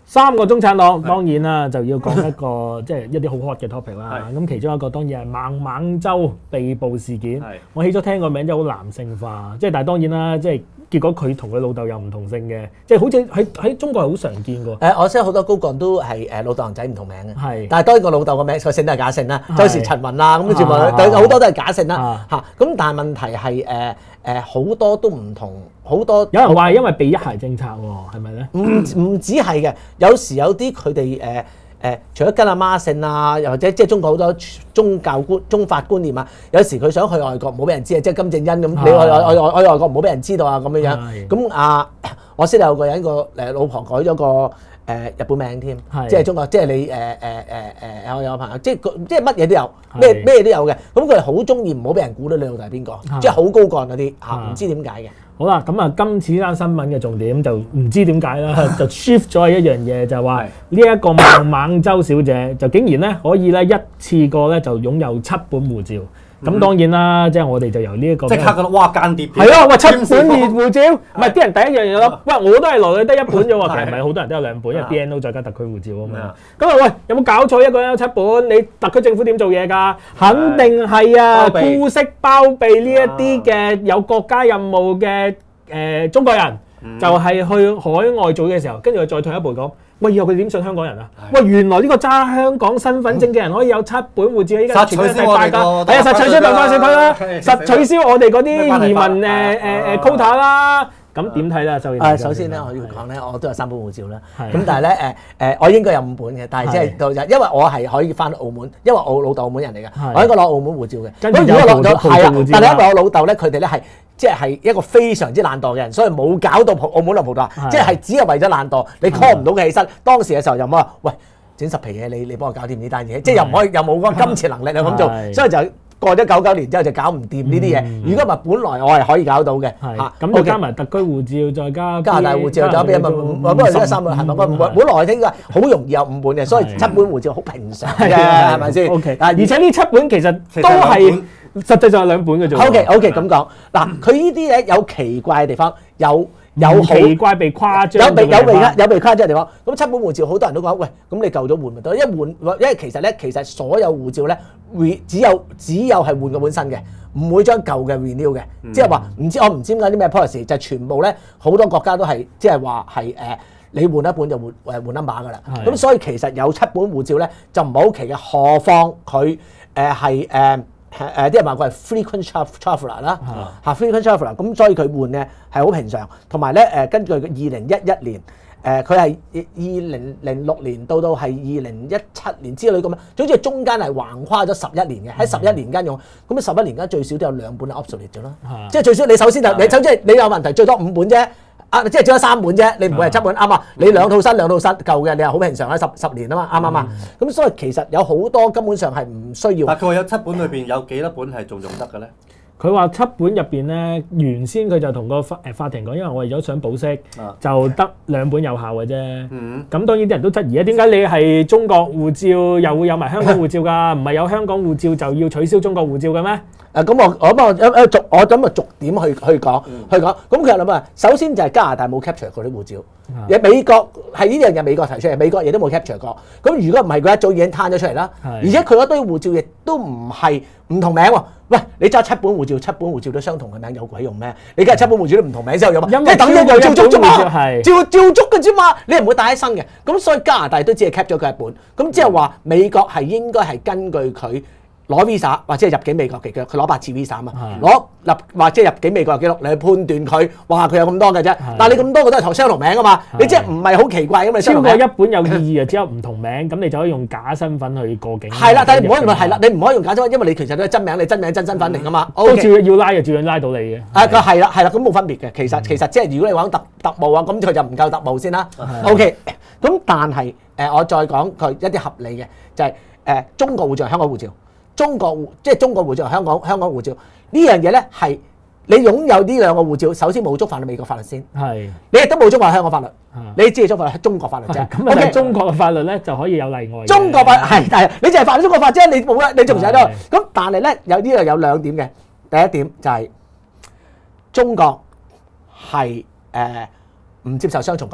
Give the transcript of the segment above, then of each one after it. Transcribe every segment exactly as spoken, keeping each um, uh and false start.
三個中產黨當然啦，就要講一個即係一啲好 hot 嘅 topic 啦。咁其中一個當然係孟晚舟被捕事件。我起咗聽個名真係好男性化，即係但係當然啦，即係結果佢同佢老豆又唔同姓嘅，即係好似喺喺中國係好常見㗎。 誒，我識好多高幹都係誒老豆同仔唔同名嘅。 係， 但係當然個老豆個名個姓都係假姓啦，周時陳雲啊，咁全部好多都係假姓啦嚇。咁但係問題係誒誒好多都唔同，好多有人話係因為避一孩政策喎，係咪咧？唔唔止係嘅，有時有啲佢哋誒誒，除咗跟阿媽姓啊，又或者即係中國好多宗教觀、宗法觀念啊，有時佢想去外國唔好俾人知啊，即係金正恩咁，你去外外外外國唔好俾人知道啊咁樣樣。咁啊，我識有個人個誒老婆改咗個誒日本名添，即係中國，即係你誒誒誒誒我有朋友，即係即係乜嘢都有，咩咩都有嘅。咁佢哋好中意唔好俾人估到你老豆係邊個，即係好高幹嗰啲嚇，唔知點解嘅。 好啦，咁啊，今次呢單新聞嘅重點就唔知點解啦，就 shift 咗一樣嘢，就係話呢一個孟晚舟小姐就竟然咧可以咧一次過咧就擁有七本護照。咁當然啦，即係我哋就由呢一個即刻覺得哇間諜係咯，喂七本護照，唔係啲人第一樣嘢咯，喂我都係來去得一本啫喎，其實唔係好多人都有兩本，因為 B N O 再加特區護照啊嘛。咁啊喂，有冇搞錯？一個人有七本，你特區政府點做嘢㗎？肯定係啊，姑息包庇呢一啲嘅有國家任務嘅誒中國人，就係去海外做嘅時候，跟住佢再退一步講。喂，以後佢點信香港人啊？喂，原來呢個揸香港身份證嘅人可以有七本護照，依家全部係大家，係啊，實取消大家社區啦，實取消我哋嗰啲移民誒誒誒 quota 啦。咁點睇咧？就誒，首先咧，我要講咧，我都有三本護照啦。咁但係咧誒誒，我應該有五本嘅，但係即係到因為我係可以翻澳門，因為我老豆澳門人嚟嘅，我應該攞澳門護照嘅。咁如果攞咗係啊，但係因為我老豆咧，佢哋咧係。即係一個非常之懶惰嘅人，所以冇搞到澳門落葡萄牙，即係只係為咗懶惰，你 call 唔到佢起身。當時嘅時候又冇話，喂，整十皮嘢你你幫我搞掂呢單嘢，即係又唔可以又冇嗰個金錢能力去咁做，所以就過咗九九年之後就搞唔掂呢啲嘢。如果唔係本來我係可以搞到嘅，嚇咁你加埋特區護照，再加加拿大護照，仲有邊一本？我不過得三本係咪？我本本來應該好容易有五本嘅，所以七本護照好平常嘅，係咪先 ？OK，而且呢七本其實都係。實際上係兩本嘅啫。 O K O K 咁講嗱，佢呢啲嘢有奇怪嘅地方，有有奇怪被誇張， 有被有被有被誇張嘅地方。咁七本護照好多人都講，喂，咁你舊咗換咪得？一換，因為其實咧，其實所有護照咧，會只有只有係換個本身嘅，唔會將舊嘅 renew 嘅。即係話唔知我唔知點解啲咩 policy，就全部咧好多國家都係即係話係誒，你換一本就換誒換 number 㗎啦。咁所以其實有七本護照咧就唔係好奇嘅，何況佢誒係誒。誒誒啲人話佢係 frequent traveller 啦，嚇 frequent traveller，咁所以佢換咧係好平常，同埋咧誒根據佢二零一一年誒佢係二零零六年到到係二零一七年之類咁樣，總之係中間係橫跨咗十一年嘅，喺十一年間用，咁十一年間最少都有兩本係 obsolete 咗啦，即係最少你首先就你首先你有問題最多五本啫。啊，即係只有三本啫，你唔會係七本啱啊！你兩套新兩套新舊嘅，你係好平常啦，十十年啊嘛，啱唔啱啊？咁所以其實有好多根本上係唔需要。 但佢話有七本裏邊有幾多本係仲用得嘅咧？ 佢話七本入邊咧，原先佢就同個法誒法庭講，因為我為咗想保釋，啊、就得兩本有效嘅啫。咁、嗯、當然啲人都質疑啊，點解你係中國護照又會有埋香港護照㗎？唔係有香港護照就要取消中國護照嘅咩？誒咁、啊、我我我誒逐我咁啊逐點去去講、嗯、去講。咁其實諗啊，首先就係加拿大冇 capture 嗰啲護照，而、嗯、美國係呢樣嘢美國提出嚟，美國亦都冇 capture 過。咁如果唔係佢一早已經攤咗出嚟啦。是而且佢嗰堆護照亦都唔係唔同名喎。喂，你揸七本護照，七本護照都相同嘅名有鬼用咩？你梗係七本護照都唔同名先有用，即係等一樣照足啫嘛，照照足嘅啫嘛，你唔會帶喺身嘅。咁所以加拿大都只係 cap 咗佢一本，咁即係話美國係應該係根據佢攞 visa 或者係入境美國嘅，佢攞八次 visa 啊嘛，攞入或者入境美國嘅記錄嚟去判斷佢，哇佢有咁多嘅啫。但係你咁多個都係同相同名啊嘛，你即係唔係好奇怪咁嘛？ 超過一本有意義啊，只有唔同名，咁你就可以用假身份去過境。 係啦，但係你唔可以係啦，你唔可以用假身份，因為你其實都係真名，你真名真身份嚟㗎嘛。 都照要拉就照樣拉到你嘅。 啊，佢係啦係啦，咁冇分別嘅。其實其實即係如果你玩特特務啊，咁佢就唔夠特務先啦。OK，咁但係誒，我再講佢一啲合理嘅，就係誒中國護照、香港護照。中國護即係中國護照、香港香港護照呢樣嘢咧，係你擁有呢兩個護照，首先冇觸犯到美國法律先，係你亦都冇觸犯香港法律，你只係觸犯中國法律啫。 咁啊，中國嘅法律咧就可以有例外。 中國法係係，你就係犯咗中國法啫，你冇啦，你仲唔使得？咁但係咧有呢度有兩點嘅，第一點就係中國係誒唔接受雙重國籍嘅。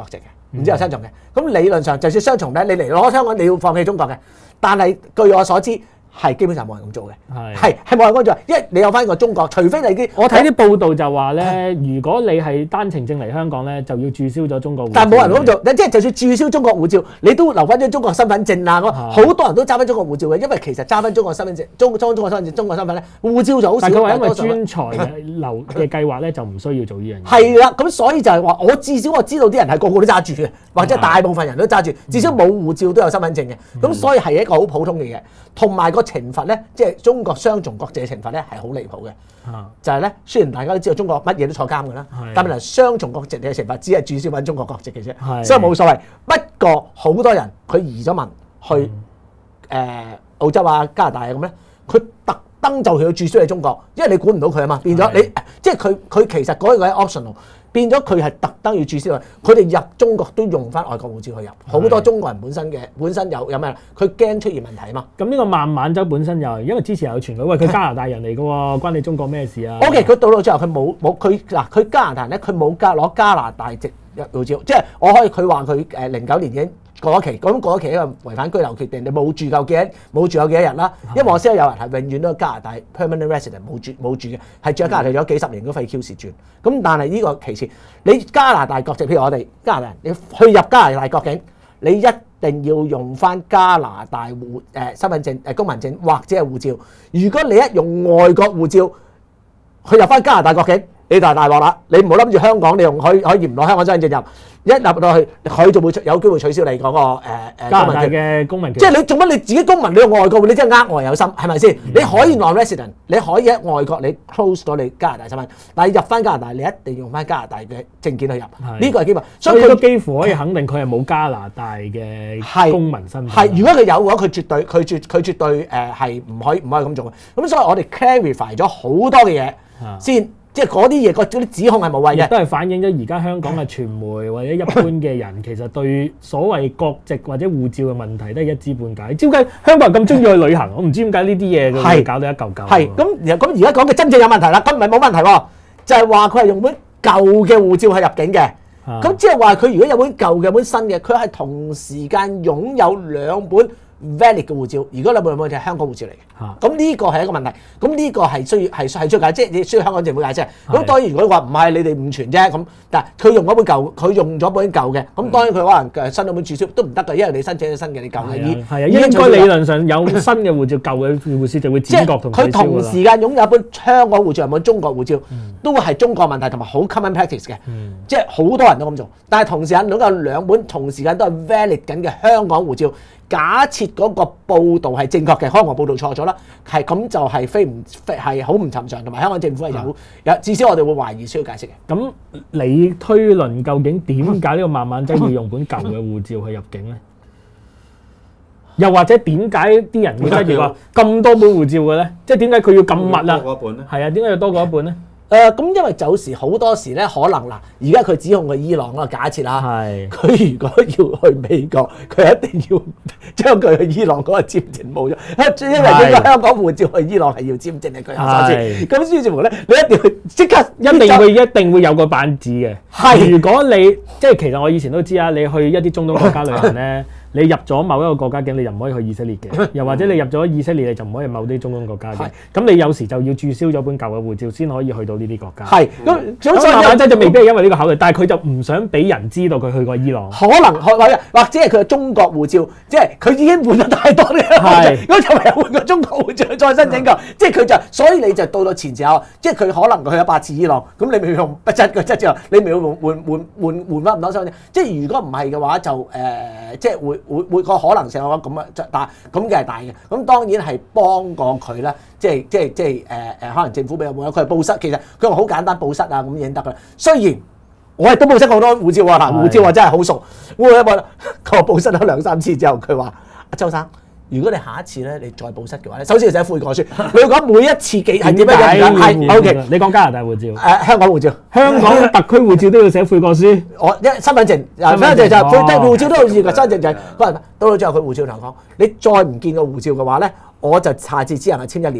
然之後雙重嘅。咁理論上就算雙重咧，你嚟攞香港你要放棄中國嘅，但係據我所知係基本上冇人咁做嘅，係係冇人咁做，因為你有翻個中國，除非你啲我睇啲報道就話咧，如果你係單程證嚟香港咧，就要註銷咗中國護照。 但係冇人咁做，即係就算註銷中國護照，你都留翻張中國身份證啊！好多人都揸翻中國護照嘅，因為其實揸翻中國身份證、中中中國身份證、中國身份咧，護照就好少。 但係佢話因為專才留嘅計劃咧，就唔需要做呢樣嘢。 係啦，咁所以就係話，我至少我知道啲人係個個都揸住嘅，或者大部分人都揸住，至少冇護照都有身份證嘅。咁所以係一個好普通嘅嘢，同埋個懲罰咧，即係中國雙重國籍嘅懲罰咧係好離譜嘅。就係咧，雖然大家都知道中國乜嘢都坐監㗎啦，但係雙重國籍嘅懲罰只係註銷翻中國國籍嘅啫，所以冇所謂。不過好多人佢移咗民去誒、呃、澳洲啊、加拿大啊咁咧，佢特登就去註銷喺中國，因為你管唔到佢啊嘛，變咗你即係佢佢其實嗰個係 optional。變咗佢係特登要註銷啊！佢哋入中國都用翻外國護照去入，好多中國人本身嘅本身有有咩？佢驚出現問題啊嘛。 咁呢個孟晚舟本身又係因為之前有傳佢，喂佢加拿大人嚟嘅喎，關你中國咩事啊 ？O K， 佢到到最後佢冇冇佢嗱佢加拿大人咧，佢冇加攞加拿大籍護照，即係我可以佢話佢誒零九年已經過咗期，咁過咗期因為違反居留決定，你冇住夠幾多冇住夠幾多日啦。因為我識得有人係永遠都加拿大 permanent resident 冇住冇住嘅，係住喺加拿大咗幾十年都費 Q 時轉。咁但係呢個其次，你加拿大國籍，譬如我哋加拿大人，你去入加拿大國境，你一定要用翻加拿大護誒、呃、身份證誒公民證或者係護照。如果你一用外國護照去入翻加拿大國境，你就係大鑊啦！你唔好諗住香港，你用可以可以唔攞香港身份證入，一入到去佢就會有機會取消你嗰、那個誒誒、呃、 加拿大嘅公民。 即係你做乜你自己公民你用外國，你真係呃外有心，係咪先？嗯、你可以 non-resident， 你可以喺外國你 close 咗你加拿大身份，但係入翻加拿大你一定要用翻加拿大嘅證件去入，呢個係基本。 所以佢都幾乎可以肯定佢係冇加拿大嘅公民身份。 係，如果佢有嘅話，佢絕對佢絕佢絕對誒係唔可以唔可以咁做嘅。咁所以我哋 clarify 咗好多嘅嘢先。即係嗰啲嘢，嗰啲指控係無謂嘅， 都係反映咗而家香港嘅傳媒或者一般嘅人，其實對所謂國籍或者護照嘅問題都係一知半解。點解香港人咁中意去旅行？我唔知點解呢啲嘢會搞到一嚿嚿。係咁，咁而家講嘅真正有問題啦，咁唔係冇問題喎，就係話佢係用本舊嘅護照去入境嘅。咁即係話佢如果有本舊嘅有本新嘅，佢係同時間擁有兩本 valid 嘅護照，如果你冇冇就係香港護照嚟嘅，咁呢個係一個問題，咁呢個係需要係係需要解，即係你需要香港政府解釋。咁當然如果話唔係你哋誤傳啫，咁但係佢用嗰本舊，佢用咗本舊嘅，咁當然佢可能新咗本註銷都唔得㗎，因為你申請咗新嘅，你舊嘅已係啊，應該理論上有新嘅護照，舊嘅護照就會剪角同取消㗎啦。 佢同時間擁有一本香港護照同本中國護照，都係中國問題同埋好 common practice 嘅，即係好多人都咁做，但係同時間擁有兩本同時間都係 valid 緊嘅香港護照。假設嗰個報導係正確嘅，可能我報導錯咗啦，係咁就係非唔非係好唔尋常，同埋香港政府係有有至少我哋會懷疑需要解釋嘅。 咁你推論究竟點解呢個孟晚舟要用本舊嘅護照去入境咧？又或者點解啲人會質疑話咁多本護照嘅咧？即係點解佢要咁密啊？ 多過一本咧？ 係啊，點解要多過一本咧？ 誒咁、呃，因為有時好多時咧，可能嗱，而家佢指控佢伊朗嗰個假設啦，佢是如果要去美國，佢一定要將佢去伊朗嗰個簽證冇咗，因為呢個香港護照去伊朗係要簽證嘅，佢有所知。咁於是乎咧，你一定要即刻一定會一定會有個板子嘅。係是，如果你即係其實我以前都知啊，你去一啲中東國家旅行咧。你入咗某一個國家境，你就唔可以去以色列嘅；又或者你入咗以色列，你就唔可以某啲中東國家嘅。咁你有時就要註銷咗本舊嘅護照，先可以去到呢啲國家。係咁，咁孟晚舟就未必係因為呢個考慮，但係佢就唔想俾人知道佢去過伊朗。可能或者或者係佢嘅中國護照，即係佢已經換咗太多呢個護照，咁就唯有換個中國護照再申請個。即係佢就，所以你就到到前時候，即係佢可能去咗八次伊朗，咁你咪用不質嘅質之後，你咪要換換換換換翻唔多身份證。即係如果唔係嘅話，就誒、呃、即係會。會會個可能性我講咁啊，但咁嘅係大嘅，咁當然係幫過佢啦，即係即係即係誒誒，可能政府俾有冇佢係報失，其實佢話好簡單報失啊，咁已經得噶啦。雖然我亦都報失好多護照喎，嗱護照我真係好熟，我一報佢報失咗兩三次之後，佢話阿周生。如果你下一次咧，你再報失嘅話咧，首先要寫悔過書。你要講每一次幾係點樣樣？係 OK。你講加拿大護照，誒、呃、香港護照，香港特區護照都要寫悔過書。我一身份證，身份證就係、是，即係護照都好似嘅，身份證就係、是。不過到到最後佢護照同我講，你再唔見個護照嘅話咧，我就下次只能係簽一年俾你。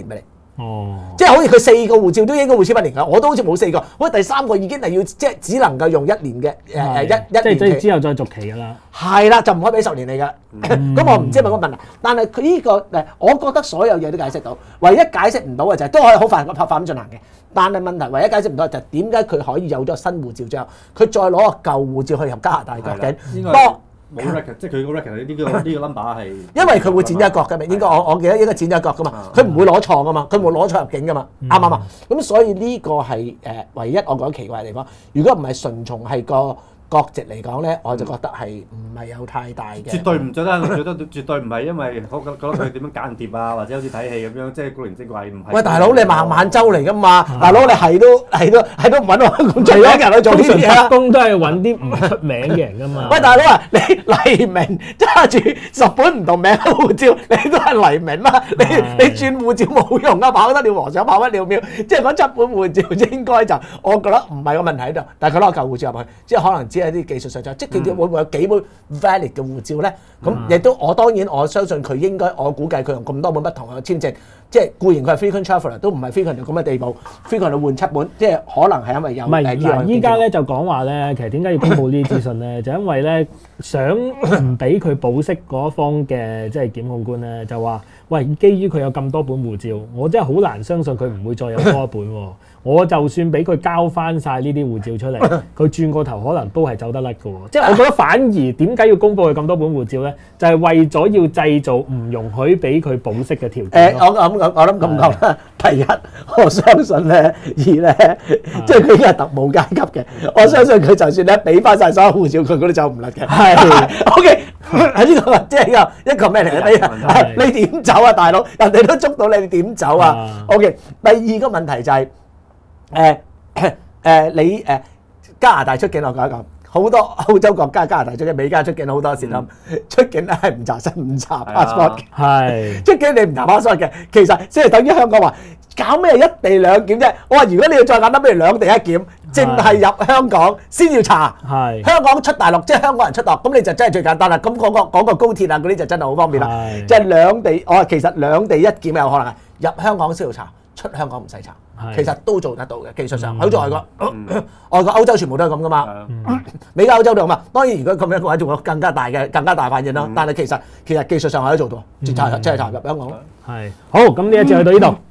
哦， 即係好似佢四個護照都應該會簽一年㗎，我都好似冇四個，喂第三個已經係要即係只能夠用一年嘅誒誒一一即係年期。 之後再續期㗎啦。 係啦，就唔可以俾十年你㗎。咁我唔知係咪個問題，但係佢呢個誒，我覺得所有嘢都解釋到，唯一解釋唔到嘅就係都可以好快拍反進行嘅。但係問題唯一解釋唔到就係點解佢可以有咗新護照之後，佢再攞個舊護照去入加拿大國境，多。 冇 record，即係佢個 record 呢個呢個 number 係， 因為佢會剪咗一角嘅嘛，應該我我記得應該剪咗一角噶嘛，佢唔會攞錯噶嘛，佢冇攞錯入境噶嘛，啱唔啱啊？咁所以呢個係誒唯一我覺得奇怪嘅地方。如果唔係純從係個國籍嚟講咧，我就覺得係唔係有太大嘅。 絕對唔覺得，絕對絕對唔係因為我覺覺得佢點樣間諜啊，或者好似睇戲咁樣，即係古靈精怪唔係。 喂，大佬你孟晚舟嚟噶嘛？大佬你係都係都係都唔揾我香港最名人去做呢啲嘢啦。 工都係揾啲唔出名嘅人噶嘛。 喂，大佬啊，你黎明揸住十本唔同名嘅護照，你都係黎明啦。你你轉護照冇用啊，跑得了和尚跑不了廟。即係嗰七本護照應該就我覺得唔係個問題喺度，但係佢攞舊護照入去，即係可能只係啲技術上就，即係佢哋會唔會有幾本 valid 嘅護照咧？咁亦都我當然我相信佢應該，我估計佢用咁多本不同嘅簽證，即係固然佢係 frequent traveller，都唔係 frequent 到咁嘅地步 ，frequent 到換七本，即係可能係因為有唔係嗱，依家咧就講話咧，其實點解要公佈呢啲資訊咧？就因為咧想唔俾佢保釋嗰方嘅即係檢控官咧，就話喂，基於佢有咁多本護照，我真係好難相信佢唔會再有多一本喎。我就算俾佢交翻晒呢啲護照出嚟，佢轉個頭可能都係走得甩嘅喎。即係我覺得反而點解要公佈佢咁多本護照咧？就係、是、為咗要製造唔容許俾佢保釋嘅條件。 誒，我咁我我諗咁講啦。第一，我相信咧，二咧，即係佢已經係特務階級嘅。我相信佢就算咧俾翻晒所有護照，佢都走唔甩嘅。係，OK，喺呢個即係一個一個咩嚟嘅？你你點走啊，大佬？人哋都捉到你，你點走啊 ？OK，第二個問題就係、是。誒誒、呃、你誒、呃、加拿大出境我講一講，好多歐洲國家加拿大出境，美加出境好多時啦，嗯、出境咧係唔查身唔查 passport 嘅，係出境你唔查 passport 嘅，其實即係等於香港話搞咩一地兩檢啫。我話如果你要再簡單，不如兩地一檢，淨係入香港先要查，係香港出大陸即係香港人出大陸，咁你就真係最簡單啦。咁、那、嗰個嗰、那個高鐵啊嗰啲就真係好方便啦。即係兩地，我話其實兩地一檢有可能係入香港先要查。出香港唔使查，其實都做得到嘅技術上，好似外國，外國歐洲全部都係咁噶嘛，美加歐洲都咁嘛。當然如果咁樣嘅話，仲有更加大嘅、更加大反應啦。但係其實其實技術上係可以做到，即係即係查入香港咯。 係好，咁呢一節去到呢度。